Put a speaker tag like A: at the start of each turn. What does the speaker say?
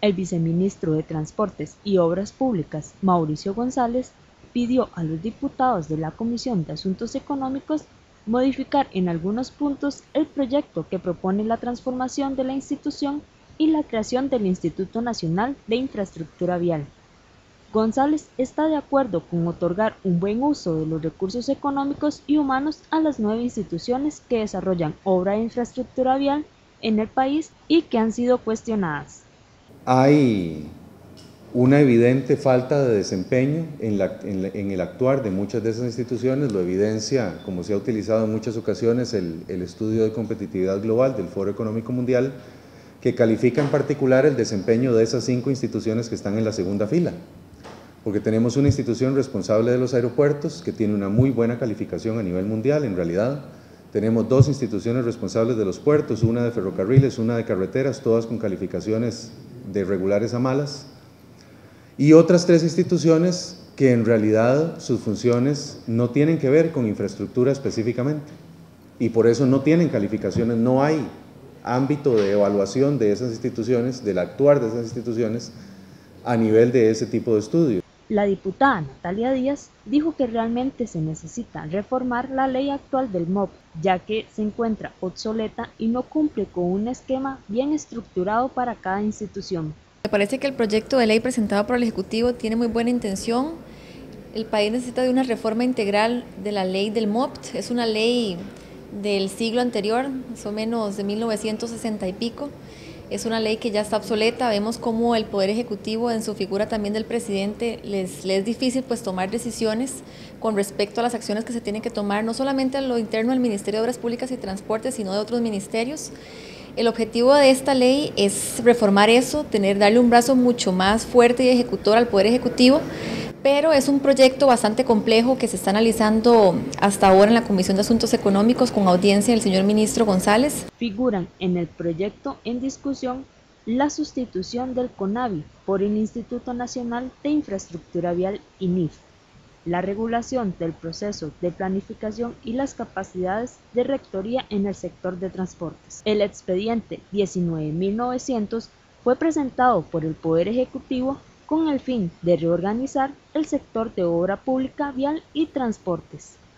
A: El viceministro de Transportes y Obras Públicas, Mauricio González, pidió a los diputados de la Comisión de Asuntos Económicos modificar en algunos puntos el proyecto que propone la transformación de la institución y la creación del Instituto Nacional de Infraestructura Vial. González está de acuerdo con otorgar un buen uso de los recursos económicos y humanos a las 9 instituciones que desarrollan obra de infraestructura vial en el país y que han sido cuestionadas.
B: Hay una evidente falta de desempeño en el actuar de muchas de esas instituciones, lo evidencia, como se ha utilizado en muchas ocasiones, el estudio de competitividad global del Foro Económico Mundial, que califica en particular el desempeño de esas 5 instituciones que están en la segunda fila. Porque tenemos una institución responsable de los aeropuertos que tiene una muy buena calificación a nivel mundial, en realidad. Tenemos 2 instituciones responsables de los puertos, una de ferrocarriles, una de carreteras, todas con calificaciones de regulares a malas. Y otras 3 instituciones que en realidad sus funciones no tienen que ver con infraestructura específicamente. Y por eso no tienen calificaciones, no hay ámbito de evaluación de esas instituciones, del actuar de esas instituciones a nivel de ese tipo de estudio.
A: La diputada Natalia Díaz dijo que realmente se necesita reformar la ley actual del MOP, ya que se encuentra obsoleta y no cumple con un esquema bien estructurado para cada institución.
C: Me parece que el proyecto de ley presentado por el Ejecutivo tiene muy buena intención. El país necesita de una reforma integral de la ley del MOPT, es una ley del siglo anterior, más o menos de 1960 y pico. Es una ley que ya está obsoleta, vemos cómo el Poder Ejecutivo, en su figura también del presidente, les es difícil pues tomar decisiones con respecto a las acciones que se tienen que tomar, no solamente a lo interno del Ministerio de Obras Públicas y Transportes, sino de otros ministerios. El objetivo de esta ley es reformar eso, darle un brazo mucho más fuerte y ejecutor al Poder Ejecutivo, pero es un proyecto bastante complejo que se está analizando hasta ahora en la Comisión de Asuntos Económicos con audiencia del señor ministro González.
A: Figuran en el proyecto en discusión la sustitución del CONAVI por el Instituto Nacional de Infraestructura Vial INIF, la regulación del proceso de planificación y las capacidades de rectoría en el sector de transportes. El expediente 19.900 fue presentado por el Poder Ejecutivo con el fin de reorganizar el sector de obra pública vial y transportes.